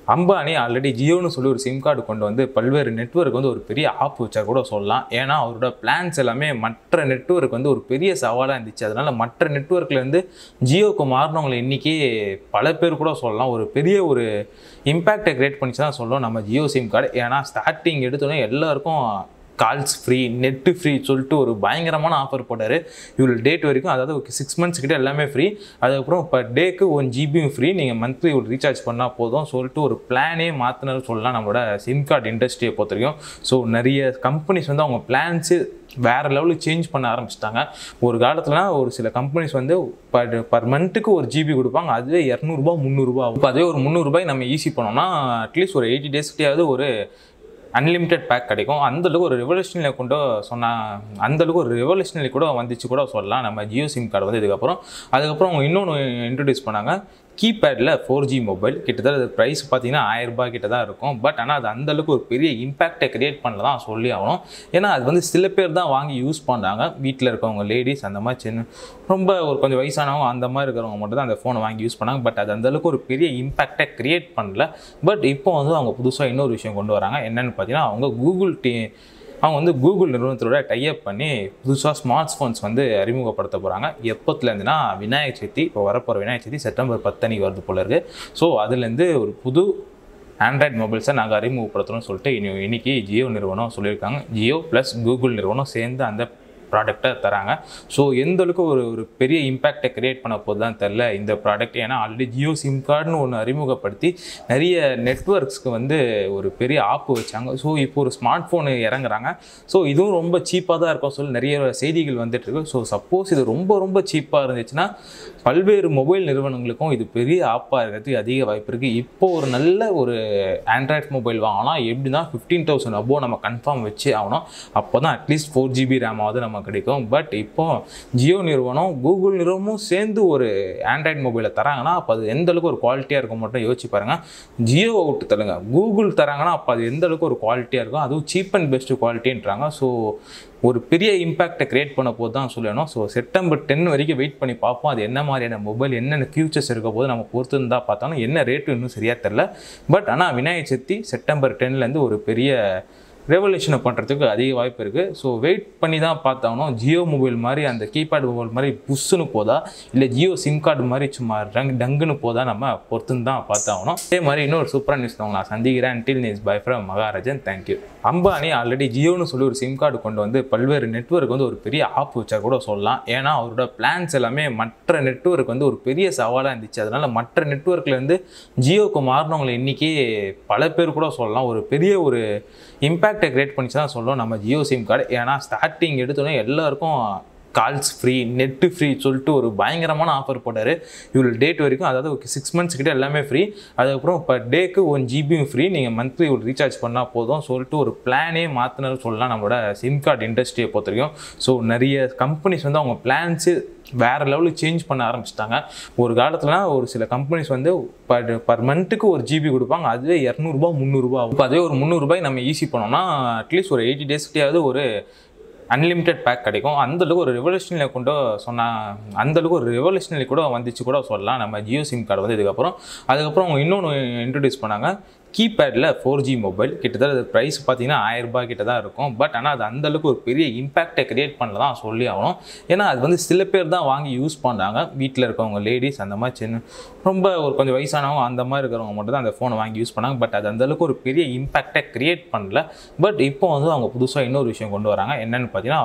Ambani already ஜியோன்னு சொல்லி ஒரு சிம் கார்டு கொண்டு வந்து பல்வேறு நெட்வொர்க் வந்து ஒரு பெரிய ஆப் வச்சா கூட சொல்லலாம். ஏன்னா அவரோட பிளான்ஸ் எல்லாமே மற்ற நெட்வொர்க் வந்து ஒரு பெரிய சவாலாக இருந்துச்சு. அதனால மற்ற நெட்வொர்க்லேருந்து ஜியோவுக்கு மாறினவங்களை இன்றைக்கி பல பேர் கூட சொல்லலாம் ஒரு பெரிய ஒரு இம்பேக்டை கிரியேட் பண்ணிச்சு தான் சொல்லணும் நம்ம ஜியோ சிம் கார்டு. ஏன்னா ஸ்டார்டிங் எடுத்தோன்னே எல்லாருக்கும் கால்ஸ் ஃப்ரீ, நெட்டு ஃப்ரீ சொல்லிட்டு ஒரு பயங்கரமான ஆஃபர் போட்டார். இவ்வளோ டேட் வரைக்கும், அதாவது 6 months கிட்ட எல்லாமே ஃப்ரீ. அதுக்கப்புறம் பர் டேக்கு 1 GB ஃப்ரீ, நீங்கள் மந்த்லி ஒரு ரீசார்ஜ் பண்ணால் போதும் சொல்லிட்டு ஒரு பிளானே மாற்றினு சொல்லலாம் நம்மளோட சிம் கார்டு இண்டஸ்ட்ரியை பொறுத்த வரைக்கும். ஸோ நிறைய கம்பெனிஸ் வந்து அவங்க பிளான்ஸு வேறு லெவலுக்கு சேஞ்ச் பண்ண ஆரம்பிச்சிட்டாங்க. ஒரு காலத்துலலாம் ஒரு சில கம்பெனிஸ் வந்து பர் மந்த்துக்கு 1 GB கொடுப்பாங்க. அதுவே 200 300 ஆகும். இப்போ அதுவே ஒரு 300 நம்ம ஈஸி பண்ணோம்னா அட்லீஸ்ட் ஒரு 80 daysக்கிட்டையாவது ஒரு அன்லிமிட்டெட் பேக் கிடைக்கும். அந்தளவுக்கு ஒரு ரெவல்யூஷனரி கொண்டு சொன்னால் அந்தளவுக்கு ஒரு ரெவல்யூஷனரி கூட வந்துச்சு கூட சொல்லலாம் நம்ம ஜியோ சிம் கார்டு வந்து. அதுக்கப்புறம் அவங்க இன்னொன்று இன்ட்ரடியூஸ் பண்ணாங்க, கீபேடில் 4G மொபைல். கிட்டத்தட்ட அது ப்ரைஸ் பார்த்தீங்கன்னா 1000 ரூபாய் கிட்ட தான் இருக்கும். பட் ஆனால் அது அந்தளவுக்கு ஒரு பெரிய இம்பேக்டை கிரியேட் பண்ணல தான் சொல்லி ஆகணும். ஏன்னா அது வந்து சில பேர் தான் வாங்கி யூஸ் பண்ணுறாங்க. வீட்டில் இருக்கவங்க லேடிஸ், அந்த மாதிரி சின்ன ரொம்ப ஒரு கொஞ்சம் வயசானவங்க அந்த மாதிரி இருக்கிறவங்க மட்டும் தான் அந்த ஃபோனை வாங்கி யூஸ் பண்ணாங்க. பட் அது அந்தளவுக்கு ஒரு பெரிய இம்பேக்டை கிரியேட் பண்ணல. பட் இப்போ வந்து அவங்க புதுசாக இன்னொரு விஷயம் கொண்டு வராங்க. என்னென்னு பார்த்தீங்கன்னா அவங்க வந்து கூகுள் நிறுவனத்தோட டைப் பண்ணி புதுசாக ஸ்மார்ட் ஃபோன்ஸ் வந்து அறிமுகப்படுத்த போகிறாங்க. எப்போத்துலேருந்துன்னா விநாயகர் சதுர்த்தி, இப்போ வரப்போகிற விநாயகர் சதுர்த்தி செப்டம்பர் 10 வருது போல இருக்குது. ஸோ அதுலேருந்து ஒரு புது ஆண்ட்ராய்டு மொபைல்ஸை நாங்கள் அறிமுகப்படுத்தணும்னு சொல்லிட்டு இன்னைக்கு ஜியோ நிறுவனம் சொல்லியிருக்காங்க. ஜியோ ப்ளஸ் கூகுள் நிறுவனம் சேர்ந்து அந்த ப்ராடக்டை தராங்க. ஸோ எந்தளவுக்கு ஒரு பெரிய இம்பேக்டை கிரியேட் பண்ண போது தான் தெரில இந்த ப்ராடக்ட். ஏன்னா ஆல்ரெடி ஜியோ சிம் கார்டுன்னு ஒன்று அறிமுகப்படுத்தி நிறைய நெட்வொர்க்ஸ்க்கு வந்து ஒரு பெரிய ஆப்பு வச்சாங்க. ஸோ இப்போ ஒரு ஸ்மார்ட் ஃபோனு இறங்குறாங்க. ஸோ இதுவும் ரொம்ப சீப்பாக தான் இருக்கும் சொல்லி நிறைய செய்திகள் வந்துட்டுருக்கு. ஸோ சப்போஸ் இது ரொம்ப சீப்பாக இருந்துச்சுன்னா பல்வேறு மொபைல் நிறுவனங்களுக்கும் இது பெரிய ஆப்பாக இருக்கிறதுக்கு அதிக வாய்ப்பு இருக்குது. இப்போ ஒரு நல்ல ஒரு ஆண்ட்ராய்ட் மொபைல் வாங்கினா எப்படின்னா 15,000 அபோவ் நம்ம கன்ஃபார்ம் வச்சு ஆகணும். அப்போ தான் அட்லீஸ்ட் 4 GB ரேமாவது நம்ம கிடைக்கும். பட் இப்போ ஜியோ நிறுவனம் கூகுள் நிறுவனமும் சேர்ந்து ஒரு ஆண்ட்ராய்டு மொபைலை தராங்கன்னா அப்போ அது எந்த அளவுக்கு ஒரு குவாலிட்டியாக இருக்கும் மட்டும் யோசிச்சு பாருங்கள். ஜியோ விட்டு தருங்க, கூகுள் தராங்கன்னா அப்போ அது எந்த அளவுக்கு ஒரு குவாலிட்டியாக இருக்கும், அதுவும் சீப் அண்ட் பெஸ்ட் குவாலிட்டின்றாங்க. ஸோ ஒரு பெரிய இம்பேக்டை கிரியேட் பண்ண போது தான் சொல்லணும். ஸோ செப்டம்பர் 10 வரைக்கும் வெயிட் பண்ணி பார்ப்போம். அது என்ன மாதிரியான மொபைல், என்னென்ன ஃபியூச்சர்ஸ் இருக்க போது நம்ம பொறுத்து இருந்தால் பார்த்தாலும் என்ன ரேட்டு இன்னும் சரியாக தெரில. பட் ஆனால் விநாயகர் சதுர்த்தி செப்டம்பர் 10 ஒரு பெரிய ரெவல்யூஷனை பண்ணுறதுக்கு அதிக வாய்ப்பு இருக்குது. ஸோ வெயிட் பண்ணி தான் பார்த்தாகணும். ஜியோ மொபைல் மாதிரி அந்த கீபேட் மொபைல் மாதிரி புஷ்ஷுன்னு போதா, இல்லை ஜியோ சிம் கார்டு மாதிரி சும்மா டங்குன்னு போதா நம்ம பொறுத்துன்னு தான் பார்த்தாகணும். அதே மாதிரி இன்னொரு சூப்பரான நியூஸ் தான் நான் சந்திக்கிறேன். until next bye from Maharajan. Thank you. Ambani already ஜியோன்னு சொல்லி ஒரு சிம் கார்டு கொண்டு வந்து பல்வேறு நெட்வொர்க் வந்து ஒரு பெரிய ஆப் வச்சா கூட சொல்லலாம். ஏன்னா அவரோட பிளான்ஸ் எல்லாமே மற்ற நெட்வொர்க் வந்து ஒரு பெரிய சவாலாக இருந்துச்சு. அதனால மற்ற நெட்வொர்க்லேருந்து ஜியோவுக்கு மாறினவங்களை இன்றைக்கி பல பேர் கூட சொல்லலாம் ஒரு பெரிய ஒரு இம்பேக்டை கிரியேட் பண்ணிச்சு தான் சொல்லணும் நம்ம ஜியோ சிம் கார்டு. ஏன்னா ஸ்டார்டிங் எடுத்தோன்னே எல்லாருக்கும் கால்ஸ் ஃப்ரீ, நெட்டு ஃப்ரீ சொல்லிட்டு ஒரு பயங்கரமான ஆஃபர் போட்டார். இவ்வளோ டேட் வரைக்கும், அதாவது 6 months கிட்ட எல்லாமே ஃப்ரீ. அதுக்கப்புறம் பர் டேக்கு 1 GB ஃப்ரீ, நீங்கள் மந்த்லி ஒரு ரீசார்ஜ் பண்ணால் போதும் சொல்லிட்டு ஒரு பிளானே மாற்றினு சொல்லலாம் நம்மளோட சிம் கார்டு இண்டஸ்ட்ரியை பொறுத்த வரைக்கும். ஸோ நிறைய கம்பெனிஸ் வந்து அவங்க பிளான்ஸு வேறு லெவலுக்கு சேஞ்ச் பண்ண ஆரம்பிச்சிட்டாங்க. ஒரு காலத்துலலாம் ஒரு சில கம்பெனிஸ் வந்து பர் மந்த்துக்கு 1 GB கொடுப்பாங்க. அதுவே 200 300 ஆகும். இப்போ அதுவே ஒரு 300 நம்ம ஈஸி பண்ணோம்னா அட்லீஸ்ட் ஒரு 80 daysக்கிட்டையாவது ஒரு அன்லிமிட்டெட் பேக் கிடைக்கும். அந்தளவுக்கு ஒரு ரெவல்யூஷனரி கொண்டு அந்தளவுக்கு ஒரு ரெவல்யூஷனரி கூட வந்துச்சு கூட சொல்லலாம் நம்ம ஜியோ சிம் கார்டு வந்து. அதுக்கப்புறம் அவங்க இன்னொன்று இன்ட்ரடியூஸ் பண்ணாங்க, கீபேடில் 4G மொபைல். கிட்டத்தட்ட அது ப்ரைஸ் பார்த்தீங்கன்னா 1000 ரூபாய் கிட்ட தான் இருக்கும். பட் ஆனால் அது அந்தளவுக்கு ஒரு பெரிய இம்பேக்டை கிரியேட் பண்ணல தான் சொல்லி ஆகணும். ஏன்னா அது வந்து சில பேர் தான் வாங்கி யூஸ் பண்ணுறாங்க. வீட்டில் இருக்கவங்க லேடிஸ், அந்த மாதிரி சின்ன ரொம்ப ஒரு கொஞ்சம் வயசானவங்க அந்த மாதிரி இருக்கிறவங்க மட்டும் தான் அந்த ஃபோனை வாங்கி யூஸ் பண்ணாங்க. பட் அது அந்தளவுக்கு ஒரு பெரிய இம்பேக்டை கிரியேட் பண்ணல. பட் இப்போ வந்து அவங்க புதுசாக இன்னொரு விஷயம் கொண்டு வராங்க. என்னென்னு பார்த்தீங்கன்னா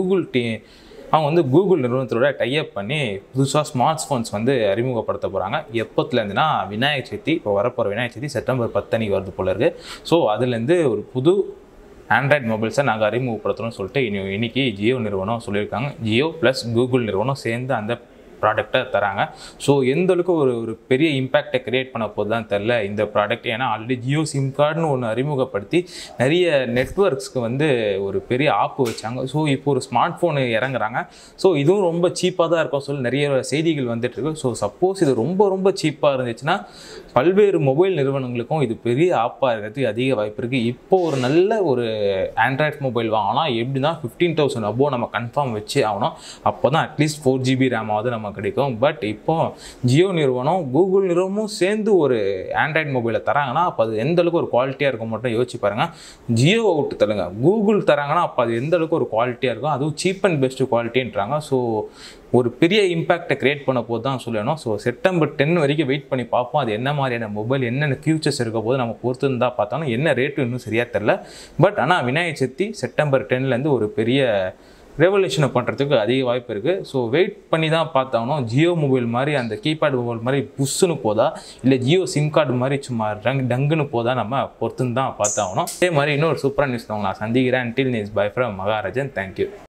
அவங்க வந்து கூகுள் நிறுவனத்தோட டைப் பண்ணி புதுசாக ஸ்மார்ட் ஃபோன்ஸ் வந்து அறிமுகப்படுத்த போகிறாங்க. எப்போத்துலேருந்துன்னா விநாயகர் சதுர்த்தி, இப்போ வரப்போகிற விநாயகர் சதுர்த்தி செப்டம்பர் 10 வருது போல இருக்குது. ஸோ அதுலேருந்து ஒரு புது ஆண்ட்ராய்டு மொபைல்ஸை நாங்கள் அறிமுகப்படுத்தணும்னு சொல்லிட்டு இன்னைக்கு ஜியோ நிறுவனம் சொல்லியிருக்காங்க. ஜியோ ப்ளஸ் கூகுள் நிறுவனம் சேர்ந்து அந்த ப்ராடக்டை தராங்க. ஸோ எந்தளவுக்கு ஒரு பெரிய இம்பேக்டை கிரியேட் பண்ண போது தான் தெரில இந்த ப்ராடக்ட். ஏன்னா ஆல்ரெடி ஜியோ சிம் கார்டுன்னு ஒன்று அறிமுகப்படுத்தி நிறைய நெட்வொர்க்ஸ்க்கு வந்து ஒரு பெரிய ஆப்பு வச்சாங்க. ஸோ இப்போ ஒரு ஸ்மார்ட் ஃபோனு இறங்குறாங்க. ஸோ இதுவும் ரொம்ப சீப்பாக தான் இருக்கும் சொல்லி நிறைய செய்திகள் வந்துட்டுருக்கு. ஸோ சப்போஸ் இது ரொம்ப சீப்பாக இருந்துச்சுன்னா பல்வேறு மொபைல் நிறுவனங்களுக்கும் இது பெரிய ஆப்பாக இருக்கிறதுக்கு அதிக வாய்ப்பு இருக்குது. இப்போ ஒரு நல்ல ஒரு ஆண்ட்ராய்ட் மொபைல் வாங்கினா எப்படின்னா 15,000 அபோவ் நம்ம கன்ஃபார்ம் வச்சு ஆகணும். அப்போ தான் அட்லீஸ்ட் 4 GB ரேமாவது நம்ம நமக்கு கிடைக்கும். பட் இப்போ ஜியோ நிறுவனம் கூகுள் நிறுவனமும் சேர்ந்து ஒரு ஆண்ட்ராய்டு மொபைலை தராங்கன்னா அப்போ அது எந்த அளவுக்கு ஒரு குவாலிட்டியாக இருக்கும் மட்டும் யோசிச்சு பாருங்கள். ஜியோவை விட்டு தருங்க, கூகுள் தராங்கன்னா அப்போ அது எந்த அளவுக்கு ஒரு குவாலிட்டியாக இருக்கும், அதுவும் சீப் அண்ட் பெஸ்ட்டு குவாலிட்டின்றாங்க. ஸோ ஒரு பெரிய இம்பேக்டை கிரியேட் பண்ண போது தான் சொல்லணும். ஸோ செப்டம்பர் 10 வரைக்கும் வெயிட் பண்ணி பார்ப்போம். அது என்ன மாதிரியான மொபைல், என்னென்ன ஃபியூச்சர்ஸ் இருக்க போது நம்ம பொறுத்து இருந்தால் பார்த்தாலும் என்ன ரேட்டு இன்னும் சரியாக தெரில. பட் ஆனால் விநாயகர் சதுர்த்தி செப்டம்பர் 10 ஒரு பெரிய ரெவல்யூஷனை பண்ணுறதுக்கு அதிக வாய்ப்பு இருக்குது. ஸோ வெயிட் பண்ணி தான் பார்த்தாகணும். ஜியோ மொபைல் மாதிரி அந்த கீபேட் மொபைல் மாதிரி புஷ்ஷுன்னு போதா, இல்லை ஜியோ சிம் கார்டு மாதிரி சும்மா டங்குன்னு போதா நம்ம பொறுத்துன்னு தான் பார்த்தாகணும். அதே மாதிரி இன்னொரு சூப்பரான நியூஸ் நான் சந்திக்கிறேன். Until next, bye from Maharajan. Thank you.